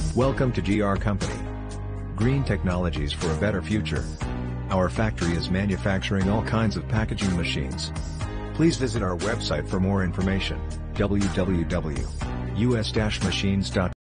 Welcome to GR Company. Green technologies for a better future. Our factory is manufacturing all kinds of packaging machines. Please visit our website for more information, www.us-machines.com.